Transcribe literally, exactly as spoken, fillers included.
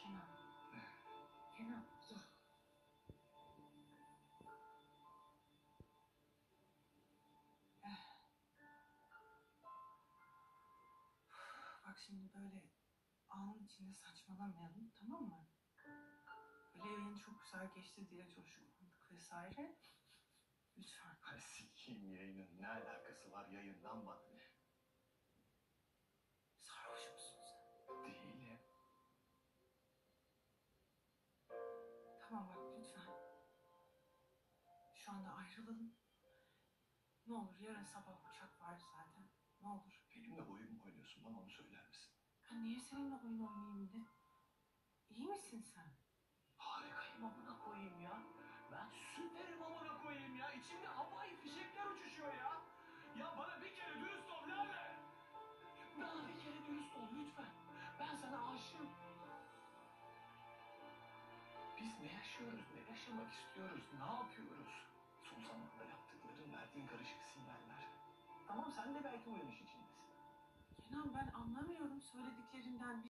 Kenan. Kenan dur. Eh. Bak şimdi böyle anın içinde saçmalamayalım, tamam mı? Böyle yayın çok güzel geçti diye coşkunduk vesaire. Lütfen. Ay sikiyim yayının. Ne alakası var yayından bana ne? Sarhoş musun sen? Değilim. Tamam bak lütfen. Şu anda ayrılalım. Ne olur yarın sabah uçak var zaten. Ne olur. Benimle oyun mu oynuyorsun? Bana onu söyler misin? Ben niye seninle oyun oynayayım bir de? İyi misin sen? Harikayım amına koyayım ya. Ben süperim amına koyayım ya. İçimde havai fişekler uçuşuyor ya. Ya bana bir kere dürüst ol Lale. Bana bir kere dürüst ol lütfen. Ben sana aşığım. Biz ne yaşıyoruz, ne yaşamak istiyoruz, ne yapıyoruz? Son zamanda yaptıkların verdiğin karışık sinyaller. Tamam sen de belki uyanış içindesin. Kenan ben anlamıyorum söylediklerinden.